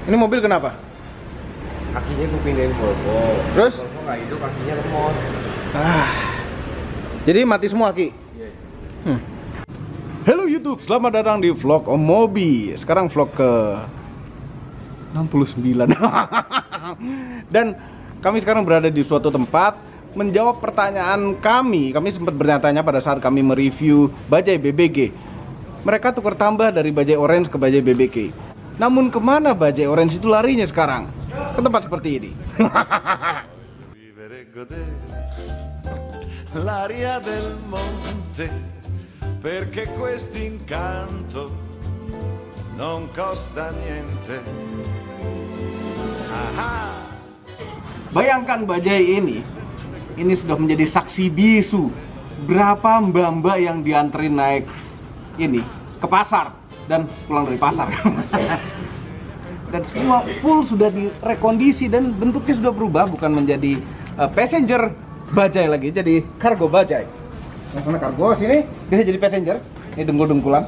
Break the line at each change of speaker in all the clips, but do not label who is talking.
Ini mobil kenapa?
Kakinya gue pindahin Volvo.
Terus?
Volvo nggak hidup, kakinya lemot.
Jadi mati semua aki?
Iya.
Halo YouTube, selamat datang di vlog Om Mobi. Sekarang vlog ke 69. Dan kami sekarang berada di suatu tempat menjawab pertanyaan kami. Kami sempat bertanya pada saat kami mereview bajai BBG. Mereka tukar tambah dari bajai orange ke bajai BBG. Namun kemana bajai orange itu larinya sekarang? Ke tempat seperti ini.
L'aria del monte, perché quest'incanto non costa niente. Aha.
Bayangkan bajai ini sudah menjadi saksi bisu berapa mbak-mbak yang dianterin naik ini ke pasar dan pulang dari pasar. Dan semua full sudah direkondisi dan bentuknya sudah berubah, bukan menjadi passenger bajai lagi, jadi kargo bajai. Yang mana kargo sini bisa jadi passenger. Ini dengkul-dengkulan.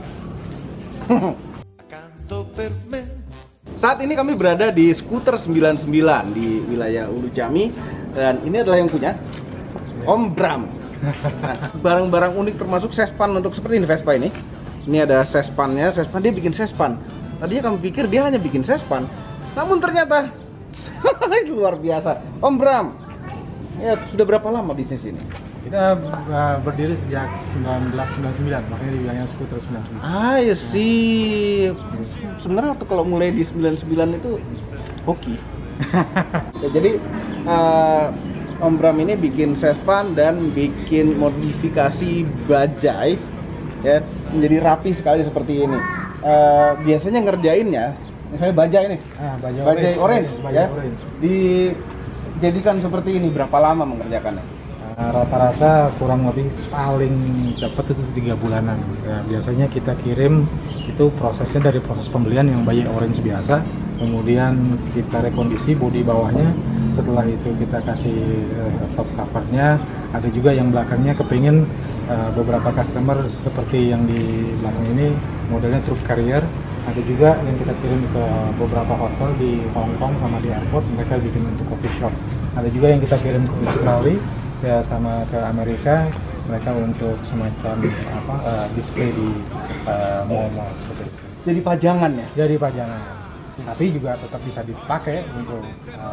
Saat ini kami berada di skuter 99 di wilayah Ulu Jami, dan ini adalah yang punya Om Bram. Nah, barang-barang unik termasuk sespan untuk seperti ini Vespa ini. Ini ada sespannya, dia bikin sespan. Tadinya kami pikir dia hanya bikin sespan, namun ternyata itu luar biasa. Om Bram, ya sudah berapa lama bisnis ini?
Kita berdiri sejak 1999, makanya dibilangnya skuter 99.
Ya sih. Sebenarnya waktu kalau mulai di 99 itu hoki. Ya, jadi Om Bram ini bikin sespan dan bikin modifikasi bajai ya menjadi rapi sekali seperti ini. Biasanya ngerjainnya, misalnya bajai nih, bajai orange, ya, dijadikan seperti ini. Berapa lama mengerjakannya?
Rata-rata kurang lebih paling cepat itu 3 bulanan. Ya, biasanya kita kirim itu prosesnya dari proses pembelian yang bajai orange biasa, kemudian kita rekondisi bodi bawahnya. Setelah itu kita kasih top covernya. Ada juga yang belakangnya kepingin beberapa customer seperti yang di belakang ini modelnya truk carrier. Ada juga yang kita kirim ke beberapa hotel di Hong Kong sama di airport, mereka bikin untuk coffee shop. Ada juga yang kita kirim ke Australia ya, sama ke Amerika, mereka untuk semacam display di mall-mall seperti itu.
Jadi pajangan ya?
Jadi pajangan. Tapi juga tetap bisa dipakai untuk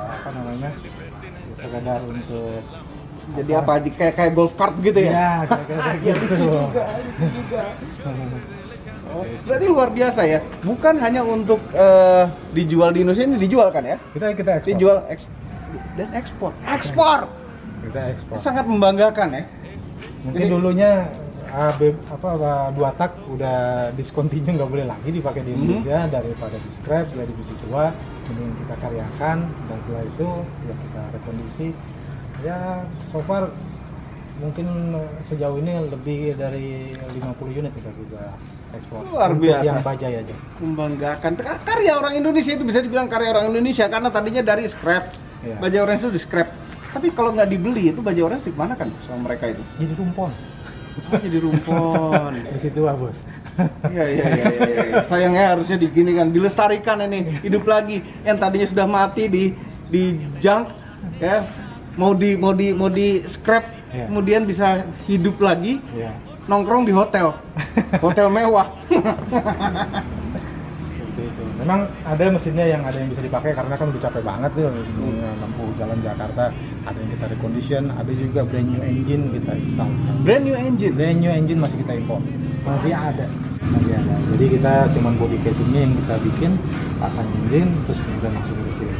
sekedar untuk
jadi apa aja, kayak golf cart gitu ya?
Iya, kayak gitu.
Oh, berarti luar biasa ya. Bukan hanya untuk dijual di Indonesia, ini dijual kan ya?
Kita ekspor.
Dijual dan ekspor.
Kita ekspor.
Sangat membanggakan ya.
Mungkin
Jadi,
dulunya dua tak udah discontinue, nggak boleh lagi dipakai di Indonesia, daripada di scrap jadi bisa jual, kemudian kita karyakan dan setelah itu ya kita rekondisi. Ya so far mungkin sejauh ini lebih dari 50 unit kita juga ekspor.
Luar biasa.
Yang bajai aja.
Membanggakan. Karya orang Indonesia itu bisa dibilang karya orang Indonesia karena tadinya dari scrap.
Iya.
Bajai orange itu di scrap. Tapi kalau nggak dibeli itu bajai orange di mana kan sama mereka itu?
Jadi rumpon.
Jadi rumpon.
Di situ lah bos.
Iya. Sayangnya harusnya digini kan, dilestarikan ini, hidup lagi. Yang tadinya sudah mati di junk ya, mau di scrap,
yeah.
Kemudian bisa hidup lagi,
Yeah.
nongkrong di hotel mewah.
Seperti itu. Memang ada mesinnya yang bisa dipakai karena kan udah capek banget tuh lampu jalan Jakarta. Ada yang kita recondition, ada juga brand new engine kita install.
Brand new engine
Masih kita import. Masih ada. Jadi kita cuman body casingnya yang kita bikin, pasang engine, terus kemudian langsung kita kirim.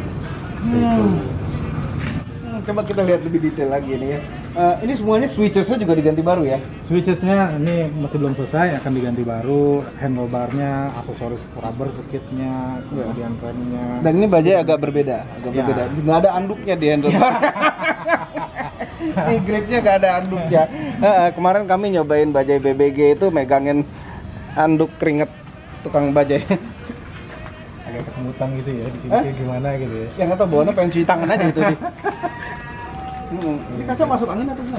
Coba kita lihat lebih detail lagi nih ya. Ini semuanya switchersnya juga diganti baru ya?
Switchersnya ini masih belum selesai, akan diganti baru. Handlebarnya, aksesoris rubber kitnya, kemudian remnya.
Dan ini bajai agak berbeda. Nggak ada anduknya di handlebar. Ini gripnya nggak ada anduknya. Kemarin kami nyobain bajai BBG itu megangin anduk keringet tukang bajai.
Agak kesemutan gitu ya, dikit-dikit gimana gitu ya.
Yang atau bawaannya pengen cuci tangan aja gitu sih. Ini kaca masuk angin atau gimana?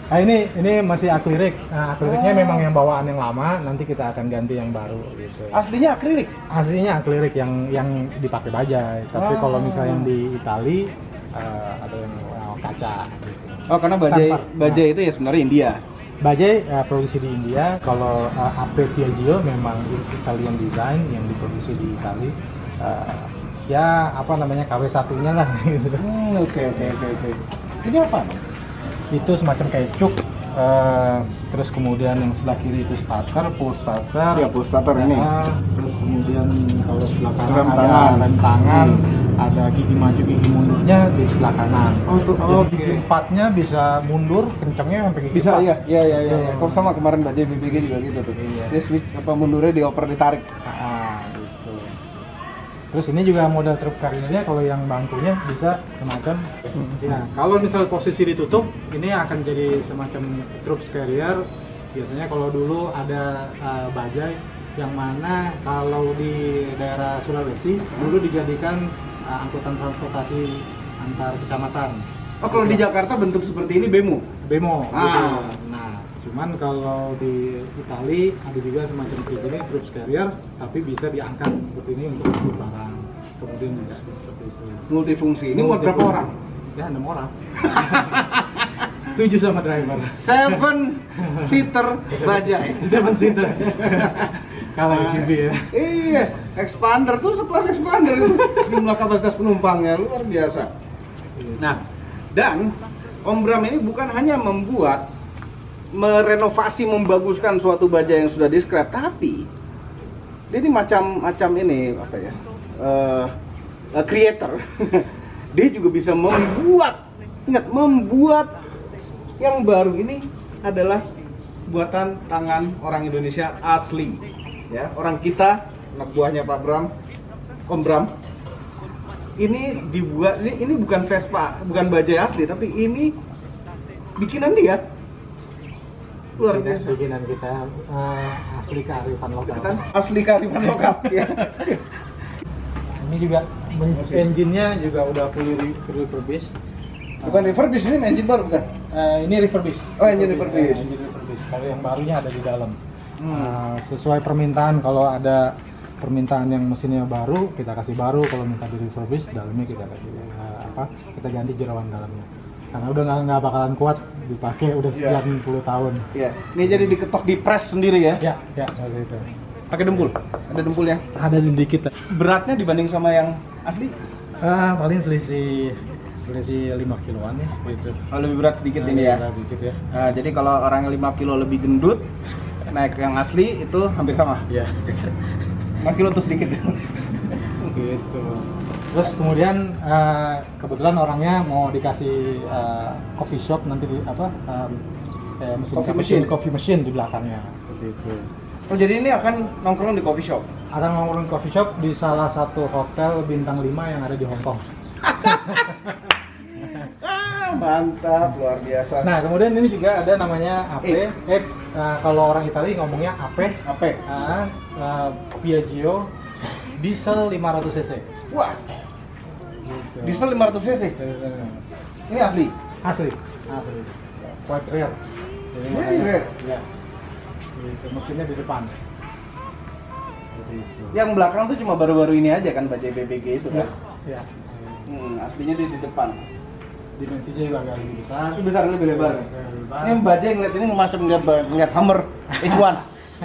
Nah, ini masih akrilik. Nah, akriliknya memang yang bawaan yang lama, nanti kita akan ganti yang baru gitu.
Aslinya akrilik.
Aslinya akrilik yang dipakai bajai. Tapi kalau misalnya yang di Itali ada yang kaca gitu.
Oh, karena bajai itu ya sebenarnya India.
Bajai produksi di India. Kalau AP Piaggio memang Italian design yang diproduksi di Itali. Ya apa namanya KW satunya lah gitu.
Oke. Ini apa?
Itu semacam kayak cuk. Terus kemudian yang sebelah kiri itu starter, full starter.
Ya, full starter ini.
Terus kemudian kalau sebelah kanan
Rem
ada
tangan.
rem tangan, ada gigi maju gigi mundurnya di sebelah kanan. Jadi gigi empatnya bisa mundur kencengnya sampai gigi
Bisa,
empat.
iya. Kok sama kemarin bajai BBG juga gitu tuh.
Iya.
Dia switch mundurnya dioper ditarik.
Gitu. Terus ini juga model truk karirnya, kalau yang bangkunya bisa semacam. Nah, kalau misalnya posisi ditutup, ini akan jadi semacam truk carrier. Biasanya kalau dulu ada bajai yang mana kalau di daerah Sulawesi dulu dijadikan angkutan transportasi antar kecamatan.
Oh, kalau di Jakarta bentuk seperti ini bemo.
Bemo. Gitu. Nah, cuman kalau di Itali ada juga semacam kayak gini truk carrier, tapi bisa diangkat seperti ini untuk angkut barang. Kemudian juga seperti itu.
Multifungsi. Ini buat berapa orang?
Ya 6 orang. 7 sama driver.
7-seater bajai.
7 seater. Kalau SUV ya.
Iya, expander tuh sekelas expander itu. Jumlah kapasitas penumpangnya luar biasa. Nah, dan Om Bram ini bukan hanya merenovasi, membaguskan suatu bajai yang sudah di-scrap, tapi dia ini macam ini apa ya? Creator. Dia juga bisa membuat yang baru ini adalah buatan tangan orang Indonesia asli, ya, orang kita, anak buahnya Pak Bram, Om Bram. Ini dibuat, ini bukan Vespa, bukan bajai asli, tapi ini bikinan dia. Luar biasa.
Bikinan kita asli kearifan lokal.
Asli kearifan lokal. Ya.
Ini juga engine-nya juga udah fully refurbished.
Bukan refurbish, ini engine baru bukan?
Ini refurbished.
Oh, engine refurbished.
Engine refurbished. Kalau yang barunya ada di dalam. Sesuai permintaan, kalau ada permintaan yang mesinnya baru, kita kasih baru. Kalau minta di refurbish, dalamnya kita kasih kita ganti jeroan dalamnya. Karena udah nggak bakalan kuat dipakai udah sekian puluh tahun.
Iya. Ini jadi diketok di press sendiri ya?
Ya, seperti itu.
Pakai dempul? Ada dempulnya?
Ada sedikit.
Beratnya dibanding sama yang asli?
Paling selisih 5 kiloan ya gitu.
Oh, lebih berat sedikit ini ya?
Sedikit ya.
Nah, jadi kalau orang yang 5 kilo lebih gendut, naik yang asli itu hampir sama?
Iya.
5 kilo tuh sedikit.
Gitu. Terus kemudian kebetulan orangnya mau dikasih coffee shop nanti di coffee machine di belakangnya seperti itu.
Oh, jadi ini akan nongkrong di coffee shop?
Akan nongkrong di coffee shop di salah satu hotel bintang 5 yang ada di Hong Kong.
Mantap, luar biasa.
Nah, kemudian ini juga ada namanya AP. Kalau orang Italia ngomongnya AP. Piaggio diesel 500 cc.
Wah,
Gitu.
diesel 500 cc? Ini asli?
Asli. Quite rare. Jadi
Very rare?
Ya. Gitu, mesinnya di depan. Gitu.
Yang belakang tuh cuma baru-baru ini aja kan, bajai BBG itu kan?
Ya.
Aslinya di depan.
Dimensinya juga agak lebih besar.
Ini besar, lebih lebar.
Lebih lebar.
Ini bajai ngeliat ini macam ngeliat Hummer H1.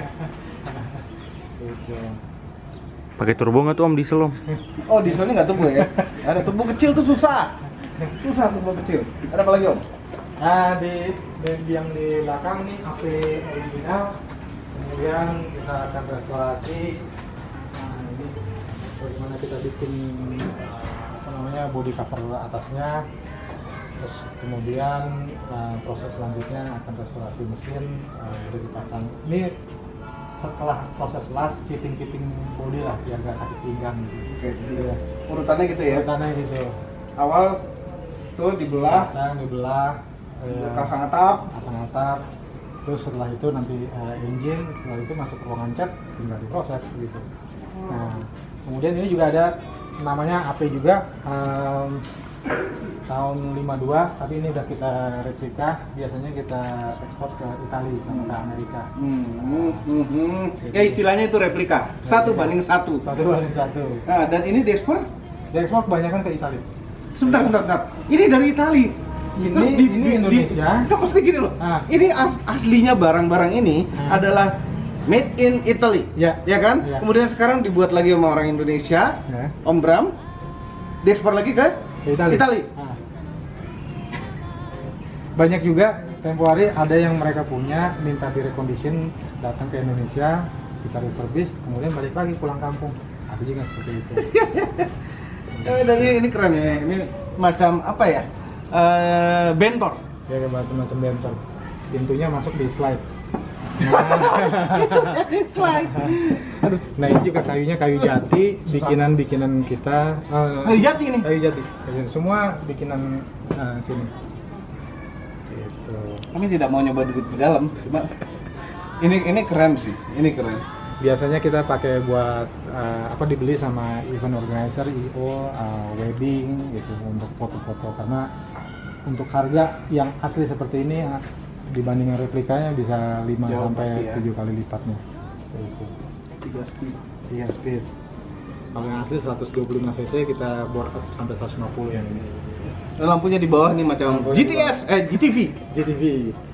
Gitu.
Pakai turbo nggak tuh Om diesel Om?
Oh, dieselnya nggak turbo ya? Ada turbo kecil tuh susah. Susah turbo kecil. Ada apa lagi Om?
Nah, di yang di belakang nih AP original. Kemudian kita akan restorasi. Nah, ini bagaimana kita bikin body cover atasnya. Terus kemudian proses selanjutnya akan restorasi mesin, udah dipasang. Ini setelah proses las fitting body lah biar nggak sakit pinggang gitu.
Oke, gitu. Urutannya gitu ya?
Urutannya gitu.
Awal tuh dibelah, pasang atap.
Terus setelah itu nanti engine, setelah itu masuk ke ruangan cat, tinggal diproses gitu. Nah, kemudian ini juga ada namanya AP juga, tahun 52, tapi ini udah kita replika. Biasanya kita ekspor ke Italia sama ke Amerika.
Ya istilahnya itu replika, 1:1.
1:1.
Nah, dan ini diekspor?
Diekspor kebanyakan ke Italia.
Sebentar. Ini dari Italia.
Ini Indonesia.
Enggak, maksudnya gini loh.
Ah.
Ini aslinya barang-barang ini adalah made in Italy.
Ya.
Ya kan?
Ya.
Kemudian sekarang dibuat lagi sama orang Indonesia.
Ya.
Om Bram diekspor lagi ke
Ke Italia.
Italia.
Nah. Banyak juga tempo hari ada yang mereka punya minta direcondition, datang ke Indonesia, kita refurbish, kemudian balik lagi pulang kampung. Ada juga seperti itu.
Dan ini keren ya. Ini macam apa ya? Bentor.
Ya kayak macam bentor. Pintunya masuk di slide.
Itu slide.
Aduh, nah ini juga kayunya kayu jati, bikinan kita.
Kayu jati ini.
Kayu jati. Semua bikinan sini. Gitu.
Kami tidak mau nyoba duduk di dalam, cuma ini keren sih. Ini keren.
Biasanya kita pakai buat dibeli sama event organizer, IO, wedding gitu untuk foto-foto, karena untuk harga yang asli seperti ini dibanding replikanya bisa 5
Jauh
sampai
pasti ya.
7 kali lipatnya. Gitu.
3 speed.
3 speed. Kalau yang asli 125 cc kita board up sampai 150 yang ini.
Dan lampunya di bawah nih macam
Lampunya
GTV.
GTV.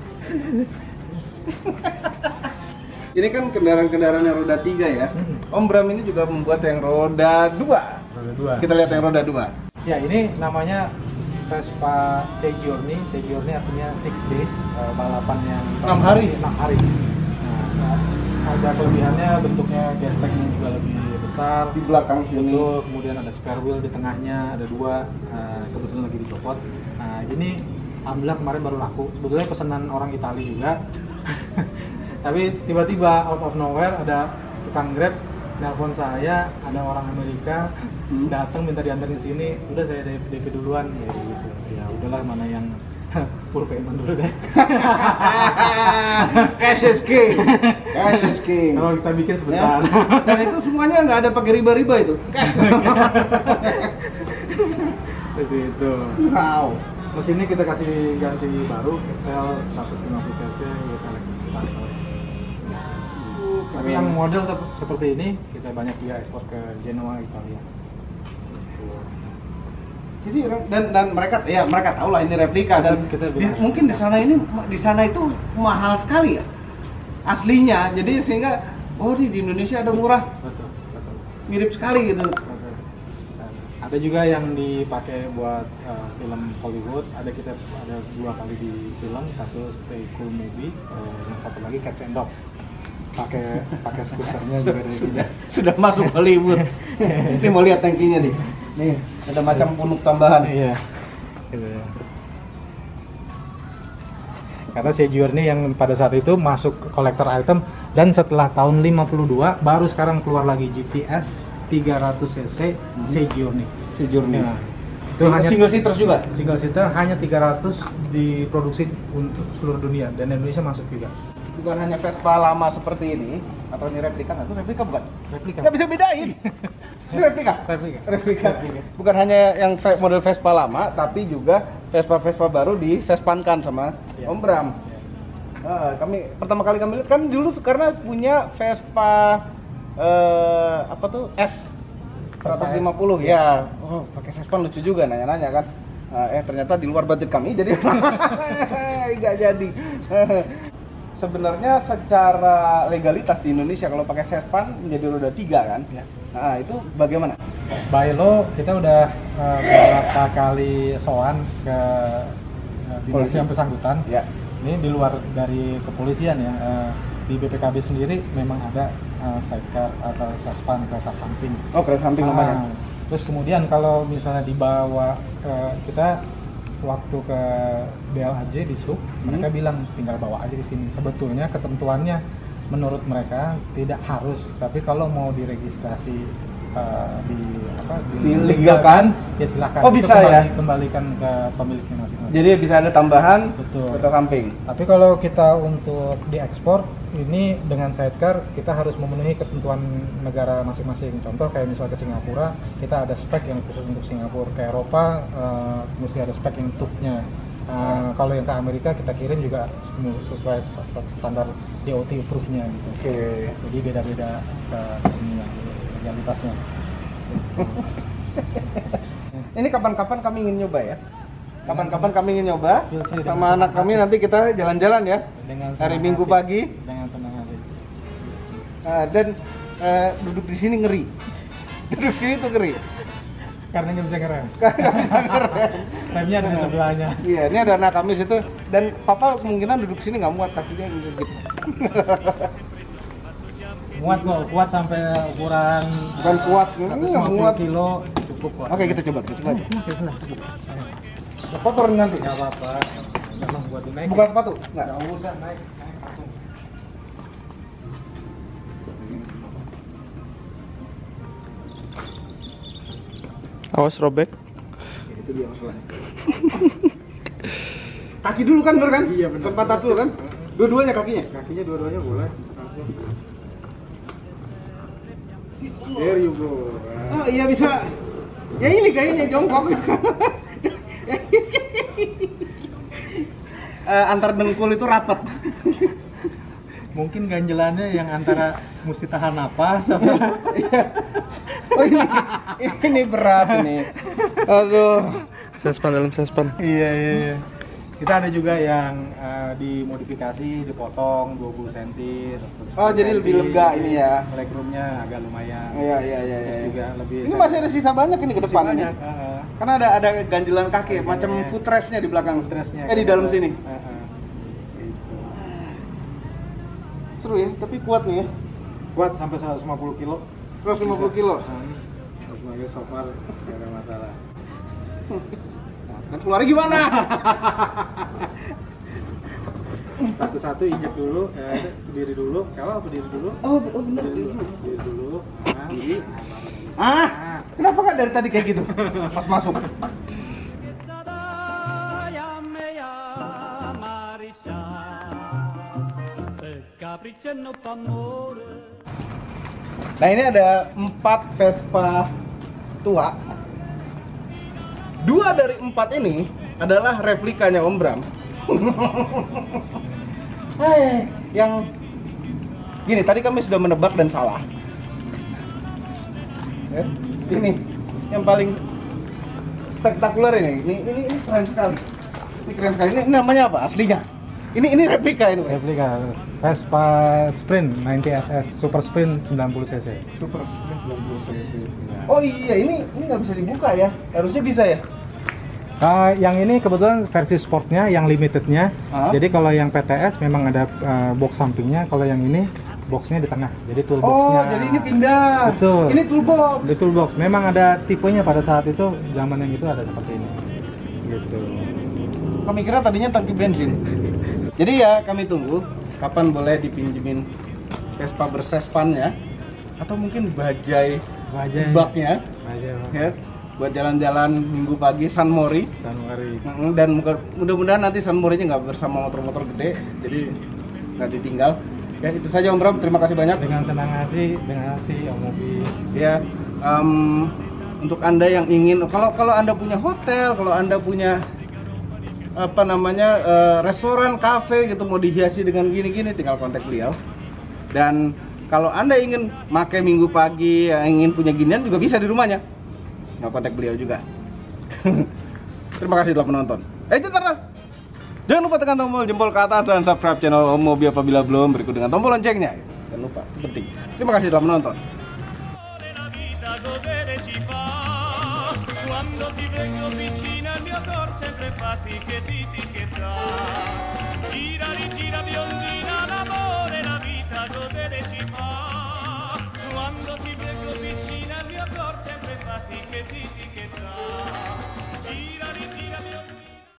Ini kan kendaraan-kendaraan yang roda 3 ya. Om Bram ini juga membuat yang roda 2.
Roda 2.
Kita lihat yang roda 2.
Ya, ini namanya Vespa Segiorni. Segiorni artinya 6 days, balapan yang
6 hari.
6 hari. Nah, ada kelebihannya, bentuknya gesteknya juga lebih besar.
Di belakang sini.
Betul, kemudian ada spare wheel di tengahnya, ada 2, kebetulan lagi dicopot. Nah, ini alhamdulillah kemarin baru laku. Sebetulnya pesanan orang Italia juga. Tapi tiba-tiba out of nowhere ada tukang Grab nelpon saya, ada orang Amerika datang minta diantarin sini. Udah saya DP duluan ya gitu. Ya udahlah, mana yang full payment dulu deh.
Cash is king. Cash is king.
Kalau kita bikin sebentar.
Ya. Dan itu semuanya nggak ada pakai riba-riba itu. Cash.
Seperti itu.
Wow.
Mesinnya kita kasih ganti baru, Excel 150 cc, kita lagi starter. Tapi yang model seperti ini kita banyak juga ekspor ke Genoa, Italia.
Jadi dan mereka tahu lah ini replika dan
Kita bilang
mungkin di sana itu mahal sekali ya aslinya. Jadi sehingga di Indonesia ada murah,
Betul.
mirip sekali gitu.
Betul. Ada juga yang dipakai buat film Hollywood. Ada 2 kali di film, satu Stay Cool Movie, yang satu lagi Cats and Dog. Pakai skuternya juga dari kita.
Sudah masuk Hollywood. Ini mau lihat tangkinya nih. Nih, ada macam punuk tambahan.
Iya. Gitu ya. Karena Segiorni yang pada saat itu masuk collector item, dan setelah tahun 52 baru sekarang keluar lagi GTS 300 cc Segiorni.
Segiorni.
Nah,
Itu hanya single seater juga.
Single seater hanya 300 diproduksi untuk seluruh dunia, dan Indonesia masuk juga.
Bukan hanya Vespa lama seperti ini, atau ini replika nggak? Itu replika bukan?
Replika.
Nggak bisa bedain. Ini replika. Replika. Bukan hanya yang model Vespa lama, tapi juga Vespa baru disespankan sama
Ya.
Om Bram. Kami pertama kali lihat, kami dulu karena punya Vespa S 150 ya. Oh, pakai sespan lucu juga, nanya-nanya kan. Ternyata di luar budget kami, jadi nggak jadi. Sebenarnya secara legalitas di Indonesia kalau pakai sespan menjadi roda 3 kan?
Ya.
Nah, itu bagaimana?
By law kita udah beberapa kali sowan ke dinas yang bersangkutan.
Ya.
Ini di luar dari kepolisian ya. Di BPKB sendiri memang ada sidecar atau sespan kereta samping.
Oh, kereta samping namanya.
Terus kemudian kalau misalnya dibawa kita waktu ke BLAJ di SUB, mereka bilang tinggal bawa aja di sini. Sebetulnya ketentuannya menurut mereka tidak harus, tapi kalau mau diregistrasi
dilegalkan,
ya silahkan.
Oh,
Itu
bisa ya?
Kembalikan ke pemiliknya masing-masing.
Jadi bisa ada tambahan
Betul.
foto samping.
Tapi kalau kita untuk diekspor ini dengan sidecar kita harus memenuhi ketentuan negara masing-masing. Contoh kayak misal ke Singapura kita ada spek yang khusus untuk Singapura. Ke Eropa mesti ada spek yang TÜV-nya. Kalau yang ke Amerika kita kirim juga sesuai standar DOT proof-nya gitu.
Oke.
Jadi beda-beda legalitasnya.
Ini kapan-kapan kami ingin nyoba ya. Kapan-kapan kami ingin nyoba
Feel free
sama
dengan
anak kami, nanti kita jalan-jalan ya.
Dengan
Hari
senang
Minggu
hati.
pagi.
Dengan senang hati.
Dan duduk di sini ngeri. Duduk di sini tuh ngeri.
Karena nggak bisa ngerem.
Karena nggak bisa ngerem.
Remnya ada di sebelahnya.
Iya, ini ada anak kami situ, dan papa kemungkinan duduk sini nggak muat, kakinya gitu.
Muat kok, kuat sampai ukuran
Bukan kuat, ini nggak
150
muat.
kilo cukup kok.
Oke, kita coba aja. Kotor nanti.
Nggak apa-apa. Memang buat dinaik.
Buka sepatu? Nggak.
Nggak usah naik langsung.
Awas robek.
Itu dia masalahnya. Kaki dulu kan, bener kan?
Iya, bener.
Pantat dulu kan? Dua-duanya kakinya.
Kakinya dua-duanya boleh langsung. There you go.
Oh iya bisa. Ya ini kayaknya jongkok. Antar dengkul itu rapat.
Mungkin ganjelannya yang antara mesti tahan napas sama
Oh ini berat ini. Aduh.
Sespan dalam sespan.
iya. Kita ada juga yang dimodifikasi, dipotong 20 cm.
Oh, jadi lebih lega ini ya.
Legroomnya agak lumayan.
Iya.
Terus juga lebih
Ini masih ada sisa banyak ini ke
masih
depan
banyak,
ini. Karena ada ganjelan kaki, macam
Iya.
footrest-nya di belakang.
Footrest-nya.
Di dalam sini.
Gitu.
Seru ya, tapi kuat nih ya.
Kuat sampai 150 kilo.
150 kilo.
Sebagai sopar nggak ada masalah.
Kan keluarnya gimana?
Satu-satu injek dulu, berdiri dulu. Kalau berdiri dulu.
Oh benar.
Berdiri dulu. Nah, berdiri.
Kenapa nggak dari tadi kayak gitu? Pas masuk. Nah ini ada 4 Vespa tua. 2 dari 4 ini adalah replikanya Om Bram. Yang gini, tadi kami sudah menebak dan salah. Ini yang paling spektakuler ini keren sekali. Ini keren sekali. Ini namanya apa aslinya? Ini replika ini.
Replika Vespa Sprint 90SS Super Sprint 90 cc.
Super Sprint 90 cc. Oh iya, ini nggak bisa dibuka ya? Harusnya bisa ya?
Yang ini kebetulan versi sportnya, yang limitednya. Jadi kalau yang PTS memang ada box sampingnya. Kalau yang ini boxnya di tengah. Jadi toolboxnya.
Oh, jadi ini pindah.
Betul.
Ini toolbox.
Di toolbox. Memang ada tipenya pada saat itu, zaman yang itu ada seperti ini. Gitu.
Kami kira tadinya tangki bensin. Jadi ya kami tunggu kapan boleh dipinjemin Vespa bersespannya atau mungkin bajai baknya ya, buat jalan-jalan Minggu pagi San Mori. Dan mudah-mudahan nanti San Morinya nggak bersama motor-motor gede, jadi nggak ditinggal. Ya itu saja Om Bram, terima kasih banyak.
Dengan senang hati Om Mobi.
Ya, untuk Anda yang ingin, kalau Anda punya hotel, kalau Anda punya restoran, kafe gitu, mau dihiasi dengan gini-gini, tinggal kontak beliau. Dan kalau Anda ingin pakai Minggu pagi, ingin punya ginian juga bisa di rumahnya. Nggak kontak beliau juga. Terima kasih telah menonton. Jangan lupa tekan tombol jempol ke atas dan subscribe channel Om Mobi apabila belum, berikut dengan tombol loncengnya. Jangan lupa, penting. Terima kasih telah menonton.
Quando ti vengo vicino il mio cor sempre fatica di gira rigira biondina l'amore la vita godere ci fa. Quando ti vengo vicino il mio cor sempre fatica di gira